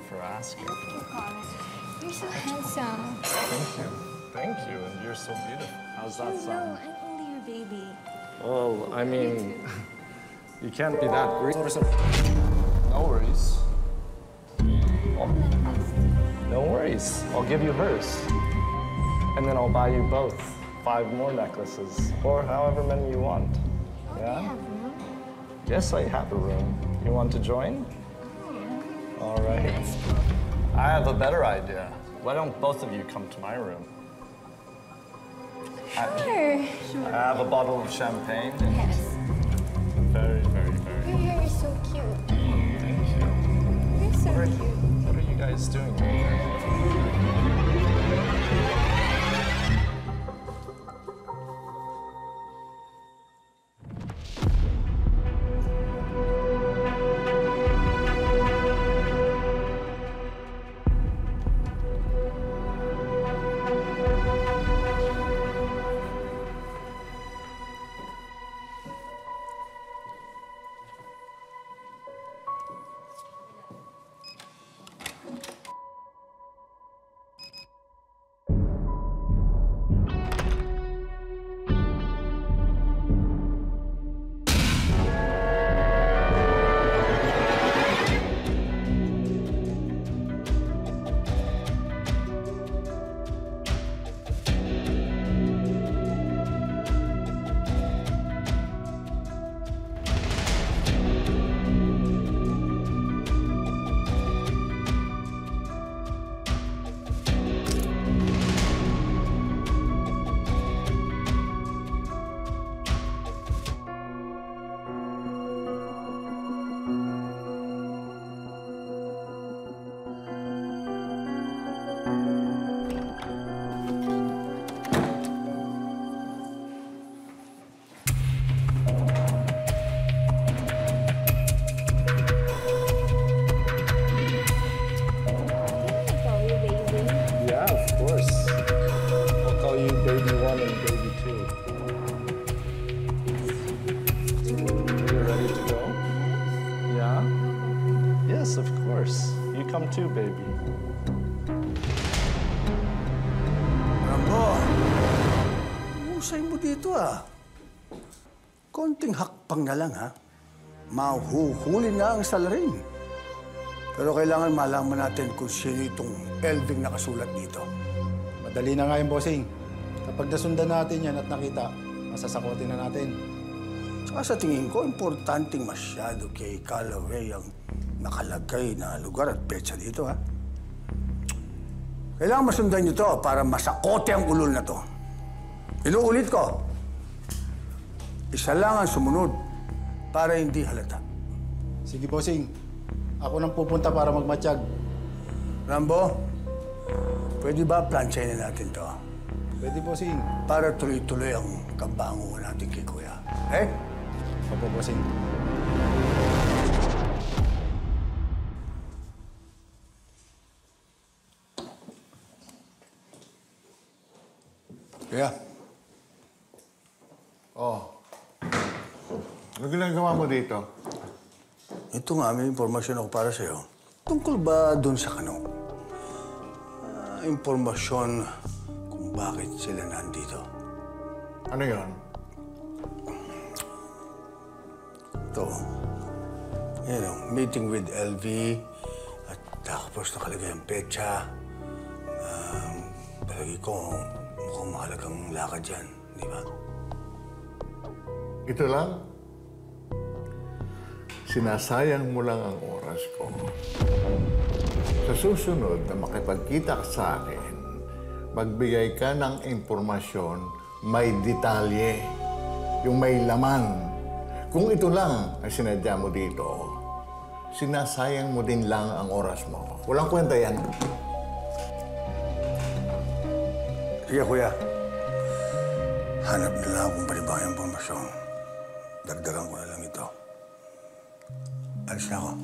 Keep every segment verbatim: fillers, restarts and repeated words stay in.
for asking. Thank you, Carlos. You're so handsome. Thank you. Thank you, and you're so beautiful. How's that No, sound? I'm only your baby. Well, I mean, you can't be that greedy. Sorry, sorry. No worries. Oh, no worries. I'll give you hers. And then I'll buy you both five more necklaces, or however many you want. Yeah? I have room. Yes, I have a room. You want to join? Oh, yeah. All right. I have a better idea. Why don't both of you come to my room? Sure. I, I have a bottle of champagne. And Yes. very, very, very. Your hair is so cute. Thank you. You're so What are, cute. what are you guys doing here? Come too, baby. Rambo, husay mo dito ah. Konting hakpang na lang ha. Mahuhuli na ang salarin. Pero kailangan malaman natin kung sino itong Elving nakasulat dito. Madali na nga yung bossing. Kapag nasundan natin yan at nakita, masasakotin na natin. Tsaka sa tingin ko, importanteng masyado kay Callaway ang nakalagay na lugar at petsa dito, ha? Kailangan masundan niyo to para masakote ang ulol na to. Inuulit ko, isa lang ang sumunod para hindi halata. Sige, bossing. Ako nang pupunta para magmatsyag. Rambo, pwede ba plansyahin na natin to? Pwede, bossing. Para tuloy-tuloy ang kabango natin kay Kuya. Eh? Opo, bossing. Kuya. Oh. Ano ginagawa mo dito? Ito nga, may impormasyon ako para sa'yo. Tungkol ba doon sa kano? Uh, impormasyon kung bakit sila nandito. Ano yon? Ito. Yan o, meeting with L V at tapos nakalagay ang petsa. Um, palagi ko, mukhang mahalagang lakad yan, di ba? Ito lang? Sinasayang mo lang ang oras ko. Sa susunod na makipagkita ka sa akin, magbigay ka ng impormasyon may detalye, yung may laman. Kung ito lang ang sinadya mo dito, sinasayang mo din lang ang oras mo. Walang kwenta yan. Sige, Kuya. Hanap na lang akong panibang impormasyon. Dagdagan ko na lang ito. Alis na ako.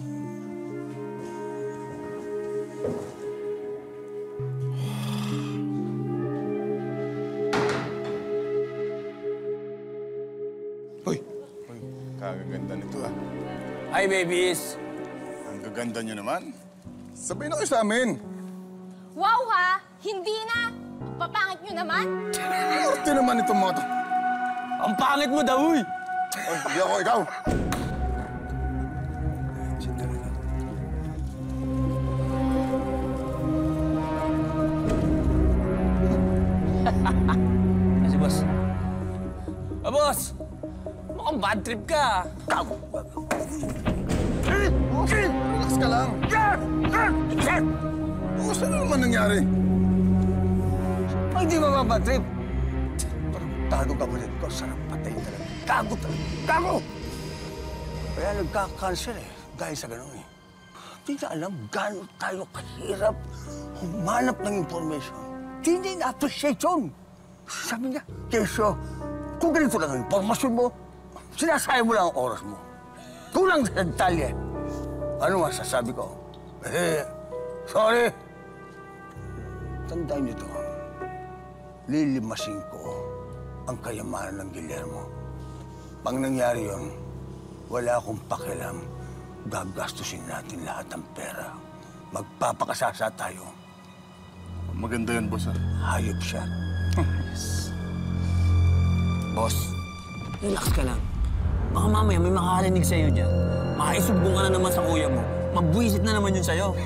Hoy! Hoy, kagaganda nito ah. Hi, babies! Ang gaganda nyo naman. Sabihin na kayo sa amin. Wow ha! Hindi na! Papangit nyo naman! Arte naman itong mga to. Ang pangit mo daw, uy! Oy, hindi ako, ikaw. Kasi boss. Ah, boss! Mukhang bad trip ka. Gago. Relax ka lang. Oh, saan na naman nangyari? Ay, di ba ba bad trip? Tarantado ka ulit ko. Sarap patayin talaga. Gago talaga. Gago! Kaya nagka-cancer eh. Dahil sa ganun eh. Hindi na alam gano'n tayo kahirap humanap ng information. Hindi na-appreciate yun. Sabi niya, Kesyo, kung ganito lang ang informasyon mo, sinasayang mo lang ang oras mo. Kulang sa detalye. Ano masasabi ko? Eh, sorry. Tandaan niyo to. Lilimasin ko ang kayamanan ng Guillermo. Pag nangyari yun, wala akong pakialam. Gagastusin natin lahat ng pera. Magpapakasasa tayo. Maganda yan, boss, ah. Hayop siya. Boss, relax ka lang. Baka mamaya may makakarinig sa'yo dyan. Makaisugbong ka na naman sa kuya mo. Mabwisit na naman yun sa'yo.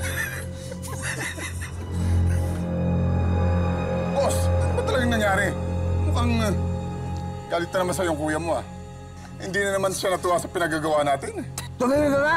Boss, ano ba talagang nangyari? Mukhang uh, galit na naman sa'yo yung kuya mo, ah. Hindi na naman siya natuwa sa pinagagawa natin. Tuloy na na!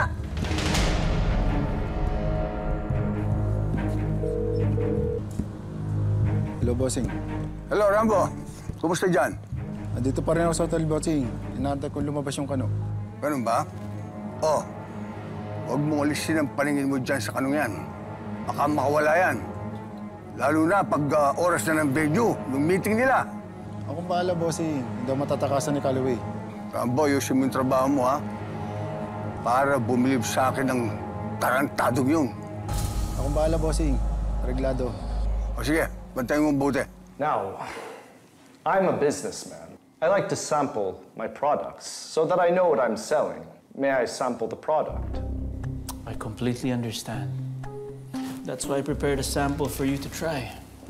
Hello, bossing. Hello, Rambo. Kumusta dyan? Nandito pa rin ako sa hotel, bossing. Inaantay kong lumabas yung kano. Ganun ba? Oh, huwag mong alisin ang paningin mo dyan sa kanong yan. Baka makawala yan. Lalo na pag uh, oras na ng venue, ng meeting nila. Akong bahala, bossing. Hindi ako matatakasan ni Calloway. Rambo, ayusin mo yung trabaho mo, ha? Para bumilib sa akin ng tarantadong yun. Akong bahala, bossing. Reglado. O sige, bantayin mo mabuti. Now, I'm a businessman. I like to sample my products so that I know what I'm selling. May I sample the product? I completely understand. That's why I prepared a sample for you to try.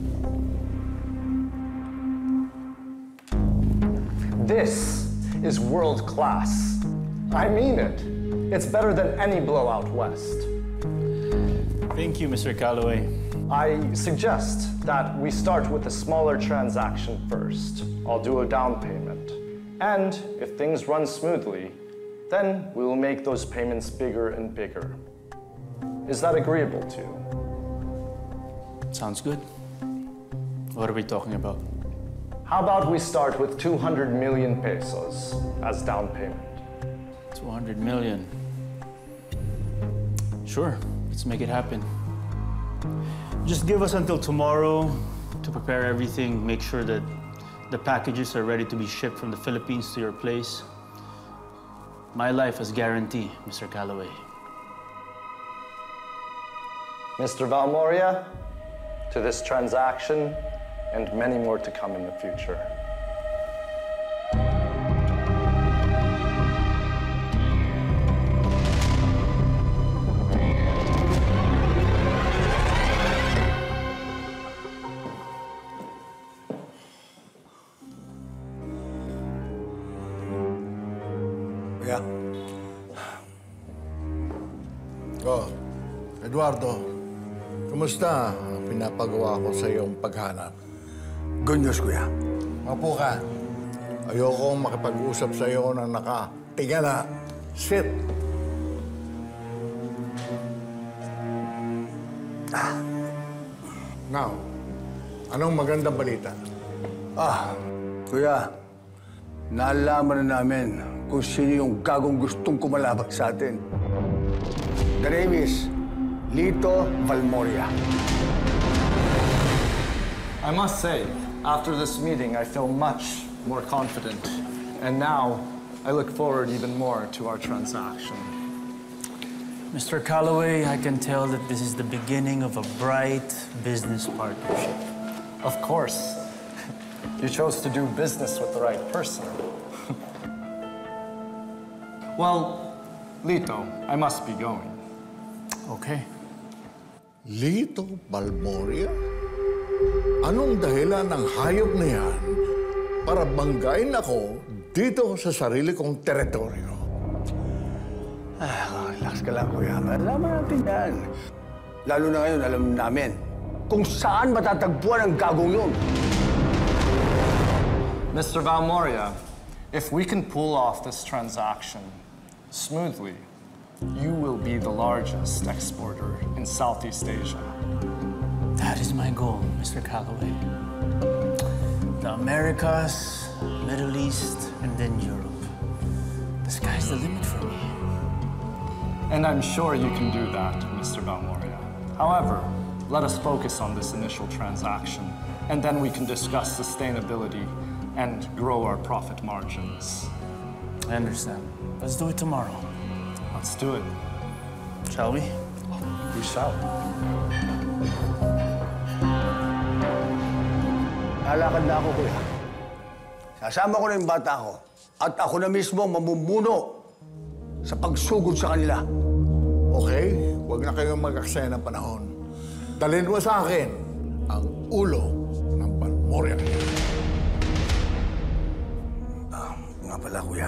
This is world class. I mean it. It's better than any blowout west. Thank you, Mister Calloway. I suggest that we start with a smaller transaction first. I'll do a down payment. And if things run smoothly, then we will make those payments bigger and bigger. Is that agreeable to you? Sounds good. What are we talking about? How about we start with two hundred million pesos as down payment? two hundred million. Sure, let's make it happen. Just give us until tomorrow to prepare everything, make sure that the packages are ready to be shipped from the Philippines to your place. My life is guaranteed, Mister Calloway. Mister Valmoria, to this transaction and many more to come in the future. Kuya, Oh, Eduardo, kumusta? Pinapagawa ko sa iyong paghanap. good news, kuya. Mapo ka. Ayokong makipag-usap sa iyo na nakatingala. Sit. Ah. Now, anong magandang balita? Ah, kuya, nalaman na namin kung sino yung gagong gustong kumalaban sa atin. The name is Lito Valmoria. I must say, after this meeting, I feel much more confident. And now, I look forward even more to our transaction. Mister Calloway, I can tell that this is the beginning of a bright business partnership. Of course, you chose to do business with the right person. Well, Lito, I must be going. Okay. Lito Balmoria? Anong dahilan ng hayop na yan para banggain ako dito sa sarili kong teritoryo? Ah, relax ka lang, kuya. Malaman natin yan. Lalo na ngayon, alam namin kung saan matatagpuan ang gagong yun. Mister Valmoria, if we can pull off this transaction smoothly, you will be the largest exporter in Southeast Asia. That is my goal, Mister Calloway. The Americas, Middle East, and then Europe. The sky's the limit for me. And I'm sure you can do that, Mister Valmoria. However, let us focus on this initial transaction, and then we can discuss sustainability and grow our profit margins. I understand. Let's do it tomorrow. Let's do it. Shall we? We shall. Lalakad na ako, kuya. Sasama ko na yung bata ko at ako na mismo mamumuno sa pagsugod sa kanila. Okay? Huwag na kayong mag-aksaya ng panahon. Dalhin mo sa akin ang ulo ng Balmoria. Ah, nga pala, kuya.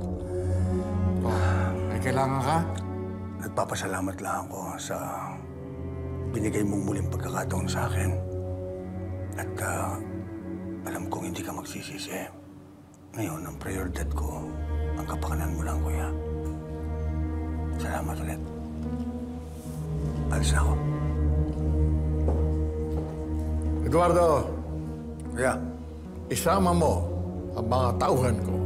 Oh, may kailangan ka? Nagpapasalamat lang ako sa binigay mong muling pagkakataon sa akin. At ah, alam kong hindi ka magsisisi. Ngayon, ang prioridad ko, ang kapakanan mo lang, kuya. Salamat ulit. Alis na ako. Eduardo, Kuya, isama mo ang mga tauhan ko